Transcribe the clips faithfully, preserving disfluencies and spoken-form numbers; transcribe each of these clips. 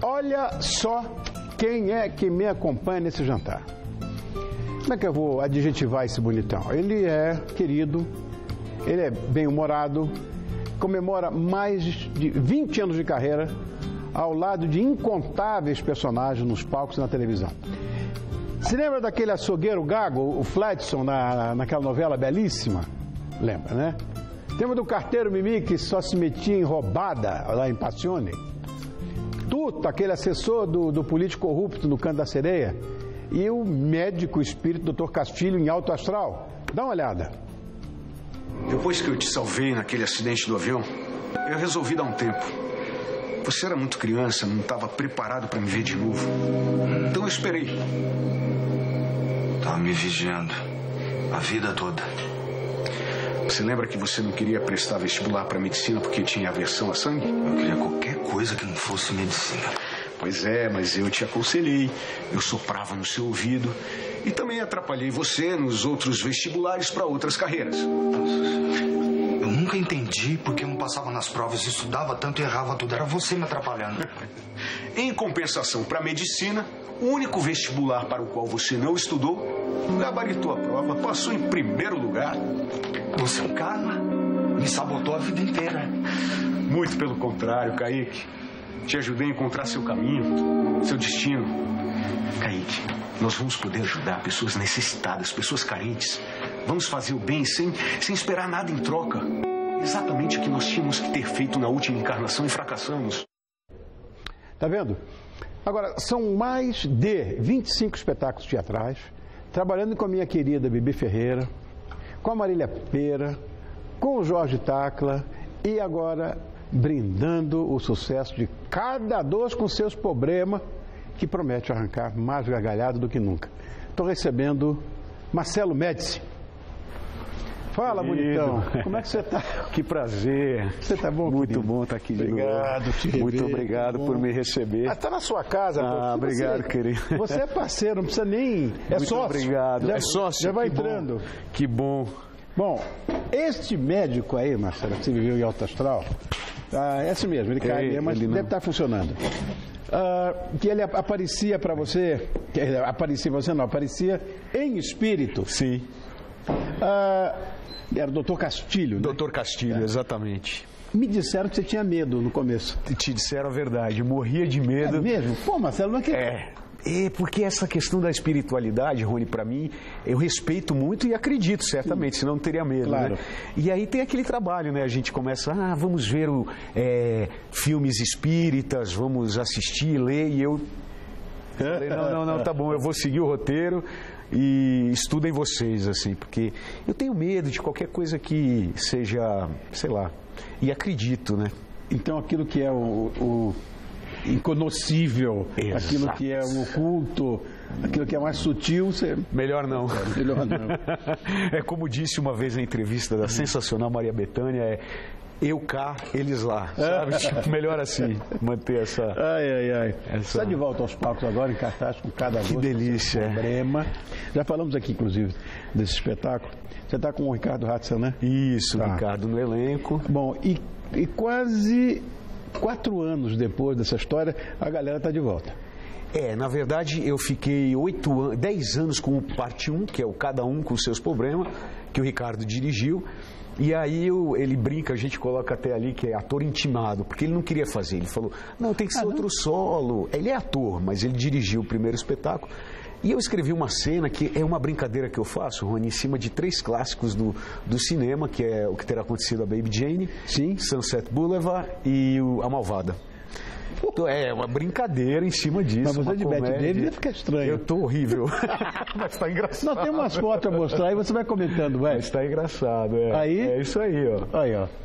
Olha só quem é que me acompanha nesse jantar. Como é que eu vou adjetivar esse bonitão? Ele é querido, ele é bem-humorado, comemora mais de vinte anos de carreira ao lado de incontáveis personagens nos palcos e na televisão. Se lembra daquele açougueiro gago, o Fledson, na, naquela novela belíssima? Lembra, né? Lembra do carteiro Mimi que só se metia em roubada lá em Passione? Tuta, aquele assessor do, do político corrupto no Canto da Sereia? E o médico espírito doutor Castilho em Alto Astral? Dá uma olhada. Depois que eu te salvei naquele acidente do avião, eu resolvi dar um tempo. Você era muito criança, não estava preparado para me ver de novo. Então eu esperei. Estava me vigiando a vida toda. Você lembra que você não queria prestar vestibular para medicina porque tinha aversão a sangue? Eu queria qualquer coisa que não fosse medicina. Pois é, mas eu te aconselhei. Eu soprava no seu ouvido e também atrapalhei você nos outros vestibulares para outras carreiras. Eu nunca entendi porque eu não passava nas provas, estudava tanto e errava tudo. Era você me atrapalhando. Em compensação, para medicina, o único vestibular para o qual você não estudou, gabaritou a prova, passou em primeiro lugar. Você é um cara, me sabotou a vida inteira. Muito pelo contrário, Kaique. Te ajudei a encontrar seu caminho, seu destino. Kaique, nós vamos poder ajudar pessoas necessitadas, pessoas carentes. Vamos fazer o bem sem, sem esperar nada em troca. Exatamente o que nós tínhamos que ter feito na última encarnação e fracassamos. Tá vendo? Agora, são mais de vinte e cinco espetáculos teatrais, trabalhando com a minha querida Bibi Ferreira, com a Marília Pera, com o Jorge Tacla e agora brindando o sucesso de cada dois com seus problemas, que promete arrancar mais gargalhado do que nunca. Estou recebendo Marcelo Médici. Fala, Querido. bonitão. Como é que você está? Que prazer. Você está bom, Muito querido? bom estar aqui de Obrigado, novo. te rever. Muito obrigado por me receber. Está na sua casa. Ah, pô. obrigado, você, querido. Você é parceiro, não precisa nem... É Muito sócio. obrigado. Já, É sócio. Já vai que entrando. Bom. Que bom. Bom, este médico aí, Marcelo, que você viveu em Alto Astral, ah, é assim mesmo, ele cairia, mas ele não. deve estar funcionando. Ah, que ele aparecia para você, que ele aparecia você não, aparecia em espírito. Sim. Ah, era o doutor Castilho, né? doutor Castilho, É. exatamente. Me disseram que você tinha medo no começo. Te disseram a verdade, morria de medo. É mesmo? Pô, Marcelo, não é que... É. É, porque essa questão da espiritualidade, Rony, para mim, eu respeito muito e acredito, certamente, senão não teria medo, Claro. né? E aí tem aquele trabalho, né? A gente começa, ah, vamos ver o, é, filmes espíritas, vamos assistir, ler, e eu falei, não, não, não, tá bom, eu vou seguir o roteiro e estudem vocês, assim, porque eu tenho medo de qualquer coisa que seja, sei lá, e acredito, né? Então aquilo que é o... o... inconhecível, Exato. aquilo que é o oculto, aquilo que é mais sutil, você... Melhor não. É, melhor não. É como disse uma vez na entrevista da sensacional Maria Bethânia, é eu cá, eles lá, sabe? Tipo, melhor assim, manter essa... Ai, ai, ai. Essa- Está de volta aos palcos agora, em cartaz com cada Que gosto, delícia, é. Problema. Já falamos aqui, inclusive, desse espetáculo. Você está com o Ricardo Ratzel, né? Isso, Tá. Ricardo, no elenco. Bom, e, e quase quatro anos depois dessa história, a galera está de volta. É, na verdade, eu fiquei oito anos, dez anos com o parte um, que é o Cada Um com os Seus Problemas, que o Ricardo dirigiu. E aí eu, ele brinca, a gente coloca até ali que é ator intimado, porque ele não queria fazer. Ele falou, não, tem que ser Ah, não? outro solo. Ele é ator, mas ele dirigiu o primeiro espetáculo. E eu escrevi uma cena que é uma brincadeira que eu faço, Rony, em cima de três clássicos do, do cinema, que é O Que Terá Acontecido a Baby Jane, Sim. Sunset Boulevard e o, A Malvada. Então, é uma brincadeira em cima disso. Mas você uma de Bette comédia. Davis deve ficar estranho. Eu tô horrível. Mas tá engraçado. Não, tem umas fotos a mostrar e você vai comentando, vai. Mas tá engraçado, é. Aí? É isso aí, ó. Aí, ó.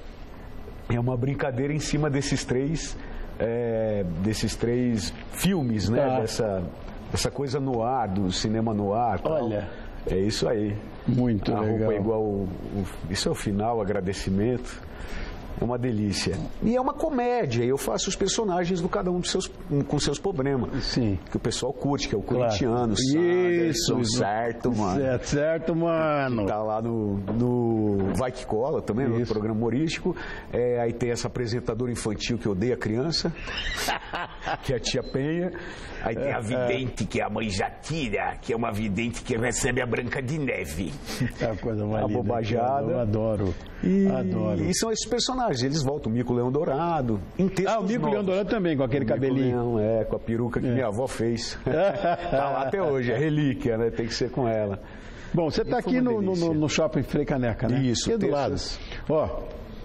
É uma brincadeira em cima desses três, é, desses três filmes, né? Tá. Dessa, dessa coisa no ar, do cinema no ar. tal. Olha. É isso aí. Muito A legal. roupa é igual. O, o- isso é o final, agradecimento. É uma delícia. E é uma comédia. Eu faço os personagens do cada um dos seus, com seus problemas. Sim. Que o pessoal curte, que é o Claro. corintiano, Isso, isso, certo, mano. Certo, certo, mano. Tá lá no, no Vai Que Cola também, no Isso. programa humorístico. É, aí tem essa apresentadora infantil que odeia criança, que é a Tia Penha. Aí tem a vidente, que é a mãe Jatira, que é uma vidente que recebe a Branca de Neve. É uma coisa mais A linda. bobajada. Eu adoro. E, Adoro. e são esses personagens, eles voltam. O Mico Leão Dourado. Em textos Ah, o Mico novos. Leão Dourado também, com aquele O Mico cabelinho. Leão, é, com a peruca que minha avó fez. Tá lá até hoje, é relíquia, né? Tem que ser com ela. Bom, você está E foi aqui uma no, no, delícia. no shopping Frei Caneca, né? Isso, Aqui do lado. terças. Ó,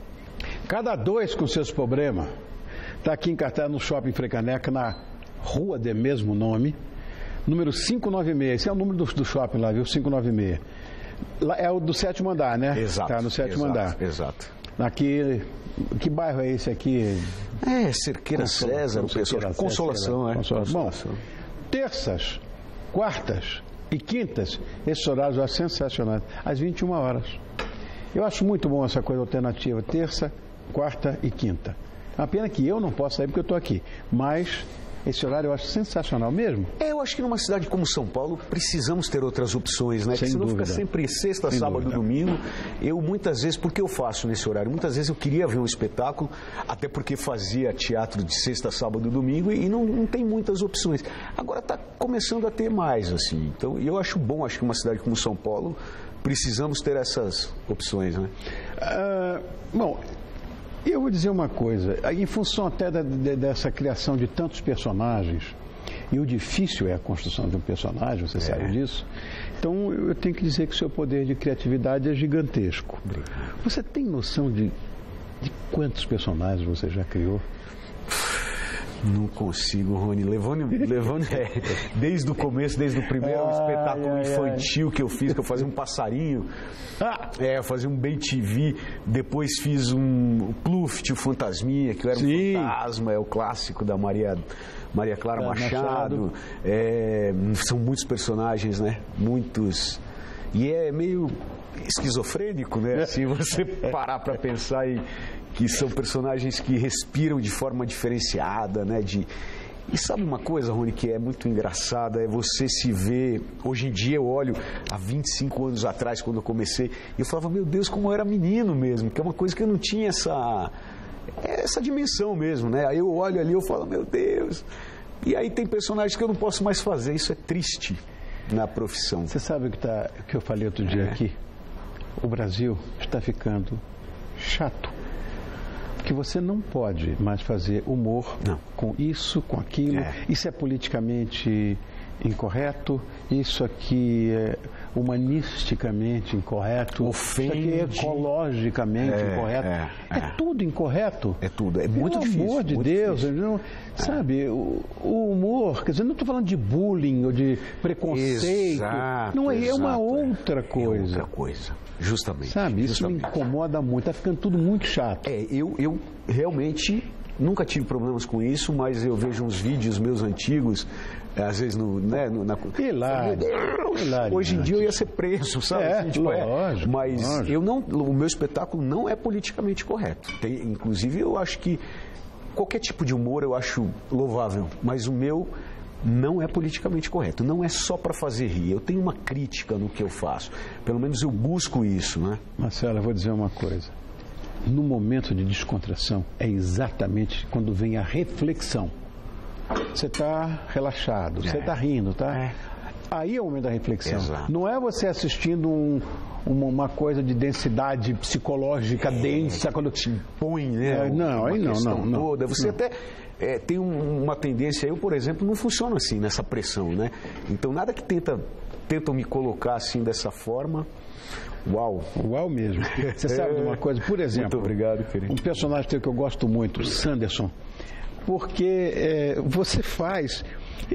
cada dois com seus problemas está aqui em cartaz no shopping Frei Caneca, na rua de mesmo nome, número quinhentos e noventa e seis. Esse é o número do, do shopping lá, viu? quinhentos e noventa e seis. Lá é o do sétimo andar, né? Exato. Tá no sétimo exato, andar. Exato. Aqui, que bairro é esse aqui? É, Cerqueira Consola- César, o pessoal. Cerqueira Consolação, César, é. Consolação. Bom, terças, quartas e quintas, esses horários eu acho sensacionais, às vinte e uma horas. Eu acho muito bom essa coisa alternativa, terça, quarta e quinta. É uma pena que eu não posso sair porque eu estou aqui, mas esse horário eu acho sensacional mesmo. É, eu acho que numa cidade como São Paulo precisamos ter outras opções, né? Sem Porque senão dúvida. fica sempre sexta, Sem sábado, dúvida. domingo. Eu muitas vezes, porque eu faço nesse horário? Muitas vezes eu queria ver um espetáculo, até porque fazia teatro de sexta, sábado e domingo e não, não tem muitas opções. Agora está começando a ter mais, assim. Então, eu acho bom, acho que uma cidade como São Paulo precisamos ter essas opções, né? Ah, bom, eu vou dizer uma coisa, em função até da- de- dessa criação de tantos personagens, e o difícil é a construção de um personagem, você sabe disso, então eu tenho que dizer que o seu poder de criatividade é gigantesco. Você tem noção de, de quantos personagens você já criou? Não consigo, Rony. Levando, levando é, desde o começo, desde o primeiro Ai, espetáculo ai, infantil que eu fiz, que eu fazia um passarinho. Ah! É, eu fazia um Bem T V, depois fiz um Pluft, o Fantasminha, que eu era Sim. um fantasma, é o clássico da Maria, Maria Clara É, Machado. Machado. É, são muitos personagens, né? Muitos. E é meio esquizofrênico, né? Se você parar para pensar em que são personagens que respiram de forma diferenciada, né? De... E sabe uma coisa, Rony, que é muito engraçada, é você se ver, hoje em dia eu olho, há vinte e cinco anos atrás, quando eu comecei, e eu falava, meu Deus, como eu era menino mesmo, que é uma coisa que eu não tinha essa, essa dimensão mesmo, né? Aí eu olho ali e eu falo, meu Deus, e aí tem personagens que eu não posso mais fazer, isso é triste na profissão. Você sabe o que, tá, o que eu falei outro dia É. aqui? O Brasil está ficando chato. Porque você não pode mais fazer humor Não. com isso, com aquilo. É. Isso é politicamente incorreto, isso aqui é humanisticamente incorreto, Ofende. isso aqui é ecologicamente É, incorreto. é, É, é. tudo incorreto. É tudo, é muito Pelo difícil, amor de muito Deus, difícil. não- sabe, o, o humor, quer dizer, não estou falando de bullying ou de preconceito. Exato, não é, é uma exato, outra É coisa. outra coisa, justamente. Sabe, isso me justamente. incomoda muito, está ficando tudo muito chato. É, eu, eu realmente nunca tive problemas com isso, mas eu vejo uns vídeos meus antigos, às vezes no, né, no, na... Hilário, Meu Deus, hilário. hoje em dia eu ia ser preso, sabe? É, Assim, tipo, é. lógico, Mas lógico. eu não, o meu espetáculo não é politicamente correto. Tem, inclusive, eu acho que qualquer tipo de humor eu acho louvável, mas o meu não é politicamente correto. Não é só para fazer rir. Eu tenho uma crítica no que eu faço. Pelo menos eu busco isso, né? Marcelo, eu vou dizer uma coisa. No momento de descontração, é exatamente quando vem a reflexão. Você está relaxado, você É. está rindo, tá? É. Aí é o momento da reflexão. Exato. Não é você assistindo um- uma, uma coisa de densidade psicológica densa. Quando... Põe, né? É, não, uma aí não, questão não, não. toda. Você Não. até é, tem um- uma tendência, eu, por exemplo, não funciono assim, nessa pressão, né? Então, nada que tenta, tentam me colocar assim dessa forma, uau. Uau mesmo. Você sabe de uma coisa? Por exemplo, Muito obrigado, querido. um personagem teu que eu gosto muito, o Sanderson, porque é, você faz...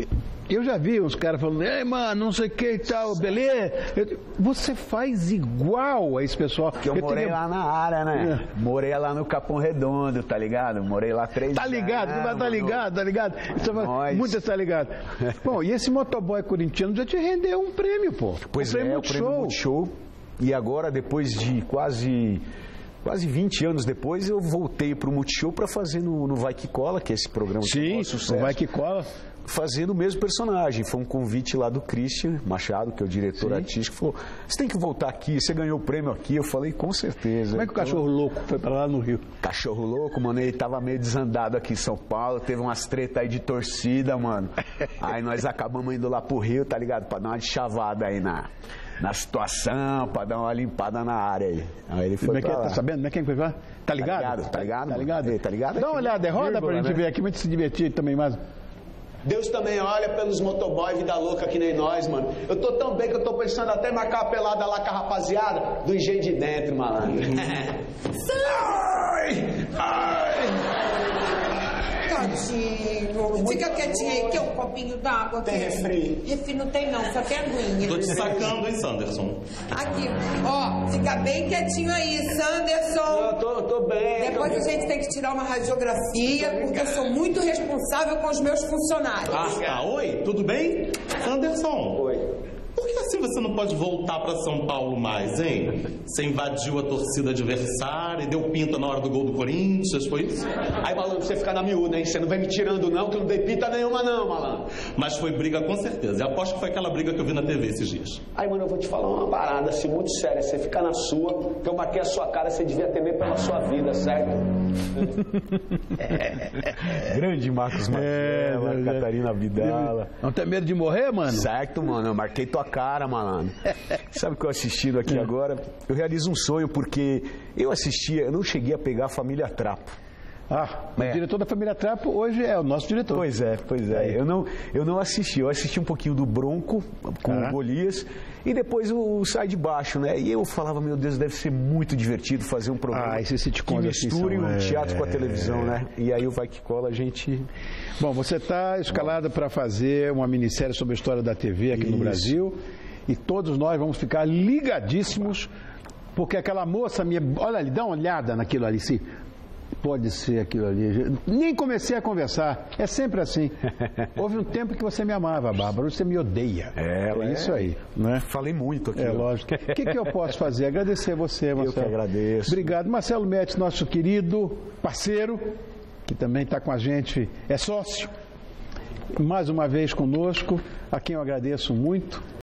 Eu já vi uns caras falando, ei, mano, não sei o que e tal, beleza? Eu- Você faz igual a esse pessoal. Que eu, morei teria- lá na área, né? É. Morei lá no Capão Redondo, tá ligado? Morei lá três Tá ligado, anos. tá, tá ligado, tá ligado. Isso é- Nós. Muito tá ligado. Bom, e esse motoboy corintiano já te rendeu um prêmio, pô. Pois um prêmio é, o prêmio Multishow. Multishow. E agora, depois de quase quase vinte anos depois, eu voltei para o Multishow para fazer no, no Vai Que Cola, que é esse programa que Sim, faz sucesso. o Vai Que Cola. Fazendo o mesmo personagem. Foi um convite lá do Christian Machado, que é o diretor Sim. artístico, falou, você tem que voltar aqui, você ganhou o prêmio aqui. Eu falei, com certeza. Como é que o Então, cachorro louco foi para lá no Rio? Cachorro louco, mano, ele tava meio desandado aqui em São Paulo, teve umas tretas aí de torcida, mano. Aí nós acabamos indo lá pro Rio, tá ligado? Pra dar uma de chavada aí na, na situação, pra dar uma limpada na área aí. Aí ele foi Como é que pra é? lá. Tá sabendo? Como é que foi lá? Tá ligado? Tá ligado? Tá ligado? Tá ligado? Tá ligado? Dá uma olhada, roda Vírgula, pra gente né? ver aqui, muito se divertir também mais. Deus também olha pelos motoboys, vida louca que nem nós, mano. Eu tô tão bem que eu tô pensando até marcar uma pelada lá com a rapaziada do engenho de dentro, malandro. Ai! Ai! Tadinho. Fica quietinho aí, quer um copinho d'água? Tem refri? Refri não tem não, só tem aguinha. Tô te sacando, hein, Sanderson? Aqui, ó, fica bem quietinho aí, Sanderson. Eu tô, eu tô bem. Depois a gente tem que tirar uma radiografia, porque eu sou muito responsável com os meus funcionários. Ah, ah, oi, tudo bem? Sanderson. Oi. Por que assim você não pode voltar pra São Paulo mais, hein? Você invadiu a torcida adversária e deu pinta na hora do gol do Corinthians, foi isso? Aí, malandro, você fica na miúda, hein? Você não vem me tirando não, que eu não dei pinta nenhuma não, malandro. Mas foi briga com certeza. Eu aposto que foi aquela briga que eu vi na T V esses dias. Aí, mano, eu vou te falar uma parada assim, muito séria. Você fica na sua, que eu marquei a sua cara, você devia temer pela sua vida, certo? Grande Marcos Marcelo, é, Catarina Vidala. Não tem medo de morrer, mano? Certo, mano, eu marquei tua cara, malandro. Sabe o que eu assistindo aqui agora? Eu realizo um sonho porque eu assistia, eu não cheguei a pegar a Família Trapo. Ah, É. o diretor da Família Trapo hoje é o nosso diretor. Pois é, pois é. Eu não, eu não assisti, eu assisti um pouquinho do Bronco com Ah. o Golias e depois o Sai de Baixo, né? E eu falava, meu Deus, deve ser muito divertido fazer um programa Ah, esses sitcoms que assim misture são, o é, teatro com a televisão, né? E aí o Vai Que Cola a gente... Bom, você está escalado para fazer uma minissérie sobre a história da T V aqui no Isso. Brasil e todos nós vamos ficar ligadíssimos porque aquela moça minha... Olha ali, dá uma olhada naquilo ali, se pode ser aquilo ali. Nem comecei a conversar. É sempre assim. Houve um tempo que você me amava, Bárbara. Hoje você me odeia. É, é isso aí, né? Falei muito aqui. É ó. lógico. O que, que eu posso fazer? Agradecer você, Marcelo. Eu que agradeço. Obrigado. Marcelo Metz, nosso querido parceiro, que também está com a gente, é sócio, mais uma vez conosco, a quem eu agradeço muito.